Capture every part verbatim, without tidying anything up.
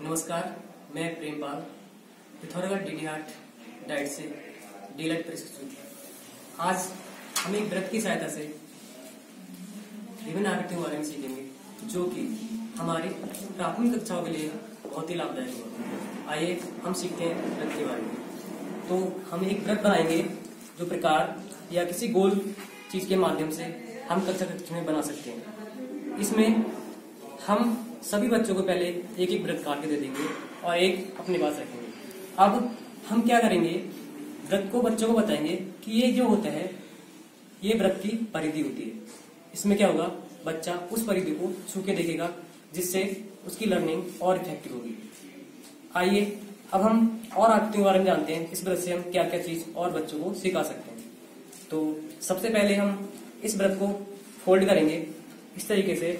नमस्कार, मैं Prempal Pithoragarh Didihat DIET से डीलाइट प्रशिक्षु। आज हम एक व्रत की सहायता से विभिन्न आकृतियों के बारे में सीखेंगे जो कि हमारी प्राथमिक कक्षाओं के लिए बहुत ही लाभदायक होगा। आइए हम सीखते हैं व्रत के बारे में। तो हम एक व्रत बनाएंगे जो प्रकार या किसी गोल चीज के माध्यम से हम कक्षा कक्षा में बना सकते हैं। इसमें हम सभी बच्चों को पहले एक एक व्रत काट के दे देंगे और एक अपने पास रखेंगे। अब हम क्या करेंगे, व्रत को बच्चों को बताएंगे कि ये जो होता है ये व्रत की परिधि होती है। इसमें क्या होगा, बच्चा उस परिधि को छू के देखेगा जिससे उसकी लर्निंग और इफेक्टिव होगी। आइए अब हम और आकृतियों के बारे में जानते हैं, इस व्रत से हम क्या क्या चीज और बच्चों को सिखा सकते हैं। तो सबसे पहले हम इस व्रत को फोल्ड करेंगे। इस तरीके से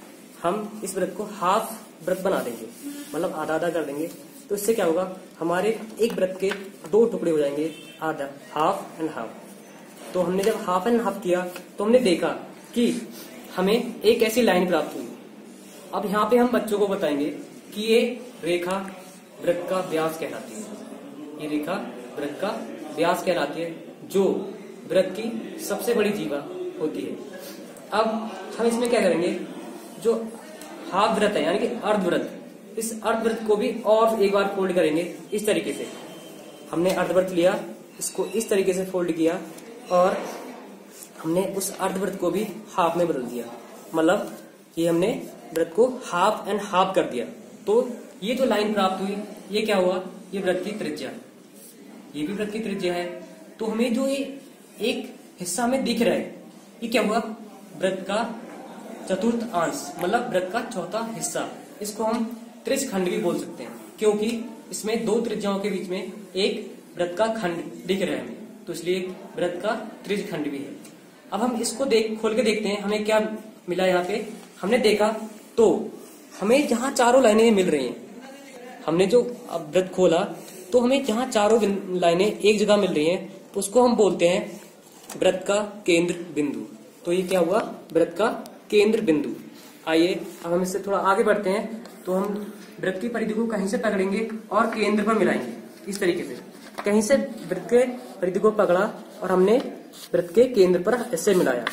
हम इस व्रत को हाफ व्रत बना देंगे, मतलब आधा आधा कर देंगे। तो इससे क्या होगा, हमारे एक व्रत के दो टुकड़े हो जाएंगे, आधा, हाफ एंड हाफ। तो हमने जब हाफ एंड हाफ किया तो हमने देखा कि हमें एक ऐसी लाइन प्राप्त हुई। अब यहाँ पे हम बच्चों को बताएंगे कि ये रेखा व्रत का व्यास कहलाती है। ये रेखा व्रत का व्यास कहलाती है जो व्रत की सबसे बड़ी जीवा होती है। अब हम इसमें क्या करेंगे, जो हाफ व्रत है यानी कि अर्ध व्रत, इस अर्ध व्रत को भी और एक बार फोल्ड करेंगे। इस तरीके से हमने अर्ध व्रत लिया, इसको इस तरीके से फोल्ड किया और हमने उस अर्ध व्रत को भी हाफ में बदल दिया, मतलब ये हमने व्रत को हाफ एंड हाफ कर दिया। तो ये जो लाइन प्राप्त हुई ये क्या हुआ, ये व्रत की त्रिज्या, ये भी व्रत की त्रिज्या है। तो हमें जो ये एक हिस्सा में दिख रहा है ये क्या हुआ, व्रत का चतुर्थ अंश, मतलब व्रत का चौथा हिस्सा। इसको हम त्रिज खंड भी बोल सकते हैं क्योंकि इसमें दो त्रिज्याओं के बीच में एक व्रत का खंड दिख रहा है हमें, तो इसलिए व्रत का त्रिज खंड भी है। अब हम इसको देख खोल के देखते हैं हमें क्या मिला। यहाँ पे हमने देखा तो हमें जहाँ चारों लाइनें मिल रही हैं, हमने जो अब व्रत खोला तो हमें जहाँ चारों लाइनें एक जगह मिल रही हैं उसको हम बोलते हैं व्रत का केंद्र बिंदु। तो ये क्या हुआ, व्रत का केंद्र बिंदु। आइए अब हम इससे थोड़ा आगे बढ़ते हैं। तो हम व्रत की परिधि को कहीं से पकड़ेंगे और केंद्र पर मिलाएंगे। इस तरीके से कहीं से व्रत के परिधि को पकड़ा और हमने व्रत के केंद्र पर ऐसे मिलाया,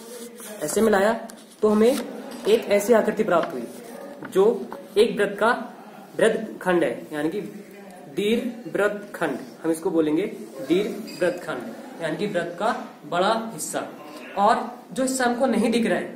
ऐसे मिलाया तो हमें एक ऐसी आकृति प्राप्त हुई जो एक व्रत का व्रत खंड है, यानी कि दीर्घ व्रत खंड। हम इसको बोलेंगे दीर्घ व्रत खंड, यानी कि व्रत का बड़ा हिस्सा। और जो हिस्सा हमको नहीं दिख रहा है,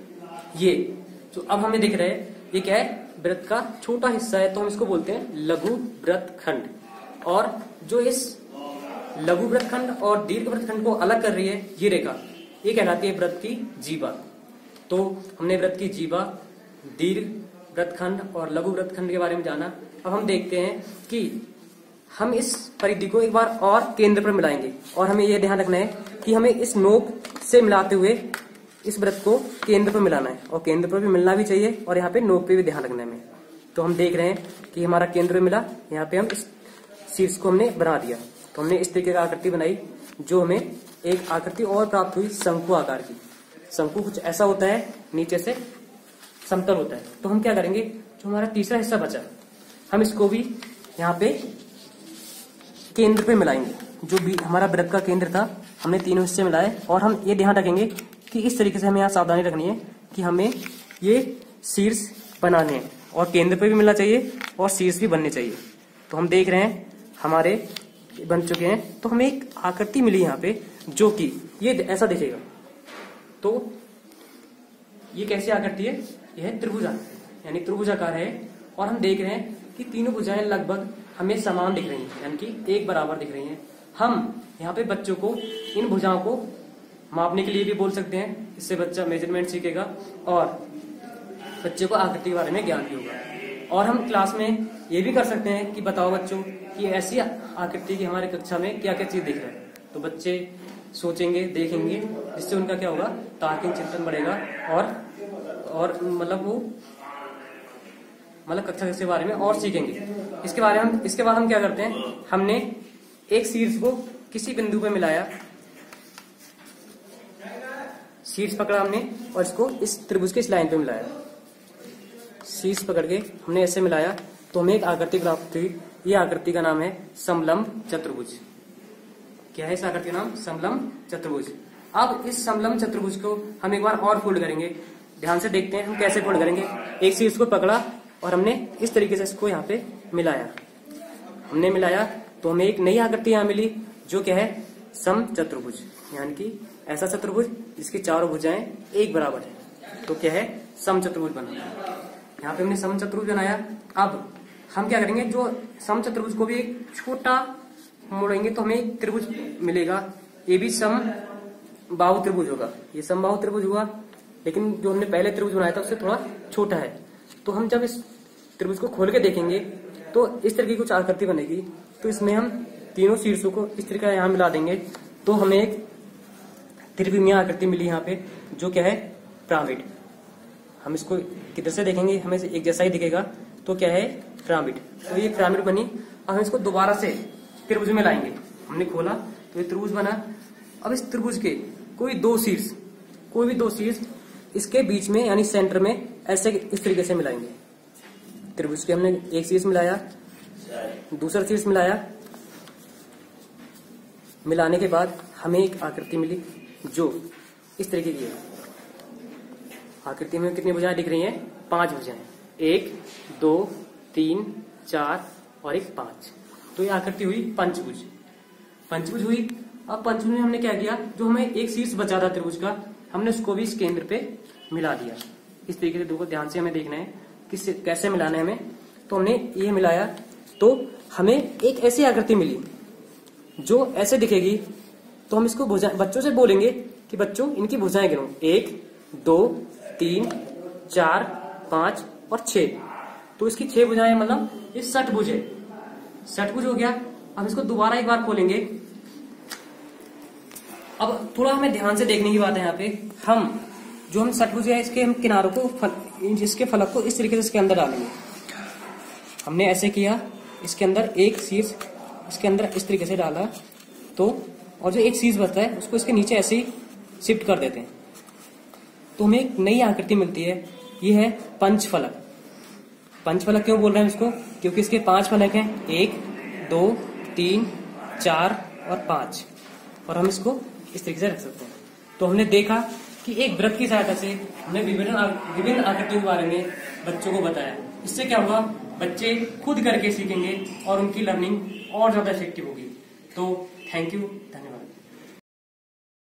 ये जो अब हमें दिख रहा है ये क्या है, व्रत का छोटा हिस्सा है, तो हम इसको बोलते हैं लघु व्रत खंड। और जो इस लघु व्रत खंड और दीर्घ व्रत खंड को अलग कर रही है ये रेखा, ये कहलाती है व्रत की जीवा। तो हमने व्रत की जीवा, दीर्घ व्रत खंड और लघु व्रत खंड के बारे में जाना। अब हम देखते हैं कि हम इस परिधि को एक बार और केंद्र पर मिलाएंगे और हमें यह ध्यान रखना है कि हमें इस नोक से मिलाते हुए इस व्रत को केंद्र पर मिलाना है, और केंद्र पर भी मिलना भी चाहिए और यहाँ पे नोक पे भी ध्यान रखना है हमें। तो हम देख रहे हैं कि हमारा केंद्र में मिला, यहाँ पे हम इस शीर्ष को हमने बना दिया। तो हमने इस तरीके की आकृति बनाई जो हमें एक आकृति और प्राप्त हुई शंकु आकार की। शंकु कुछ ऐसा होता है, नीचे से समतल होता है। तो हम क्या करेंगे, जो हमारा तीसरा हिस्सा बचा हम इसको भी यहाँ पे केंद्र पे मिलाएंगे। जो भी हमारा व्रत का केंद्र था हमने तीनों हिस्से मिलाए, और हम ये ध्यान रखेंगे कि इस तरीके से हमें यहाँ सावधानी रखनी है कि हमें ये शीर्ष बनाने हैं और केंद्र पे भी मिलना चाहिए और शीर्ष भी बनने चाहिए। तो हम देख रहे हैं हमारे बन चुके हैं। तो हमें एक आकृति मिली यहाँ पे जो कि ये ऐसा दिखेगा। तो ये कैसी आकृति है, यह है त्रिभुजा, यानी त्रिभुजाकार है। और हम देख रहे हैं कि तीनों भुजाएं लगभग हमें समान दिख रही हैं, यानी कि एक बराबर दिख रही हैं। हम यहाँ पे बच्चों को इन भुजाओं को मापने के लिए भी बोल सकते हैं, इससे बच्चा मेजरमेंट सीखेगा और बच्चे को आकृति के बारे में ज्ञान भी होगा। और हम क्लास में ये भी कर सकते हैं कि बताओ बच्चों कि ऐसी आकृति की हमारे कक्षा में क्या क्या चीज दिख रहा है। तो बच्चे सोचेंगे, देखेंगे, जिससे उनका क्या होगा, तार्किक चिंतन बढ़ेगा और और मतलब वो मतलब कक्षा के बारे में और सीखेंगे। इसके बारे में हम इसके बाद हम क्या करते हैं, हमने एक शीर्ष को किसी बिंदु पे मिलाया, शीर्ष पकड़ा हमने और इसको इस त्रिभुज के इस लाइन पे मिलाया। शीर्ष पकड़ के हमने ऐसे मिलाया तो हमें एक आकृति प्राप्त हुई। ये आकृति का नाम है समलंब चतुर्भुज। क्या है इस आकृति का नाम? समलंब चतुर्भुज। अब इस समलंब चतुर्भुज को हम एक बार और फोल्ड करेंगे। ध्यान से देखते हैं हम कैसे फोल्ड करेंगे। एक शीर्ष को पकड़ा और हमने इस तरीके से इसको यहाँ पे मिलाया। हमने मिलाया तो हमें एक नई आकृति यहाँ मिली जो क्या है? सम चतुर्भुज, यानी कि ऐसा चतुर्भुज जिसकी चारों भुजाएं एक बराबर है, तो क्या है? सम चतुर्भुज बना। यहाँ पे हमने सम चतुर्भुज बनाया। अब हम क्या करेंगे, जो सम चतुर्भुज को भी एक छोटा मोड़ेंगे तो हमें एक त्रिभुज मिलेगा। ये भी सम बाहु त्रिभुज होगा। ये सम बाहु त्रिभुज हुआ, लेकिन जो हमने पहले त्रिभुज बनाया था उससे थोड़ा छोटा है। तो हम जब इस त्रिभुज को खोल के देखेंगे तो इस तरह की कुछ आकृति बनेगी। तो इसमें हम तीनों शीर्षों को इस तरह का यहाँ मिला देंगे तो हमें एक त्रिविमीय आकृति मिली यहाँ पे, जो क्या है? पिरामिड। हम इसको किधर से देखेंगे हमें एक जैसा ही दिखेगा, तो क्या है? पिरामिड। तो ये पिरामिड बनी। अब हम इसको दोबारा से त्रिभुज में लाएंगे। हमने खोला तो ये त्रिभुज बना। अब इस त्रिभुज के कोई दो शीर्ष कोई भी दो शीर्ष इसके बीच में यानी सेंटर में ऐसे इस तरीके से मिलाएंगे। त्रिभुज के हमने एक शीर्ष मिलाया, दूसरा शीर्ष मिलाया। मिलाने के बाद हमें एक आकृति मिली जो इस तरीके की है। आकृति में कितनी भुजाएं दिख रही हैं? पांच भुजाएं। एक, दो, तीन, चार और एक पांच। तो ये आकृति हुई पंचभुज। पंचभुज हुई। अब पंचभुज में हमने क्या किया, जो हमें एक शीर्ष बचा था त्रिभुज का, हमने उसको भी इस केंद्र पे मिला दिया। इस तरीके से देखो, ध्यान से हमें देखना है कि कैसे मिलाना है हमें। तो हमने ये मिलाया तो हमें एक ऐसी आकृति मिली जो ऐसे दिखेगी। तो हम इसको भुजा बच्चों से बोलेंगे कि बच्चों इनकी भुजाएं गिनो। एक, दो, तीन, चार, पांच और छह। तो इसकी छह भुजाएं मतलब ये षटभुज है। षटभुज हो गया। अब इसको दोबारा एक बार खोलेंगे। अब थोड़ा हमें ध्यान से देखने की बात है यहाँ पे। हम जो हम षटभुज है इसके हम किनारों को फल, इसके फलक को इस तरीके से इसके अंदर डालेंगे। हमने ऐसे किया, इसके अंदर एक शीर्ष इसके अंदर इस तरीके से डाला, तो और जो एक शीर्ष बचता है उसको इसके नीचे ऐसे ही शिफ्ट कर देते हैं तो हमें एक नई आकृति मिलती है। ये है पंचफलक। पंचफलक क्यों बोल रहे हैं इसको? क्योंकि इसके पांच फलक हैं, एक, दो, तीन, चार और पांच। और हम इसको इस तरीके से रख सकते हैं। तो हमने देखा कि एक वृत्त की सहायता से हमने विभिन्न विभिन्न आकृतियों के बारे में बच्चों को बताया। इससे क्या हुआ, बच्चे खुद करके सीखेंगे और उनकी लर्निंग और ज्यादा इफेक्टिव होगी। तो थैंक यू, धन्यवाद।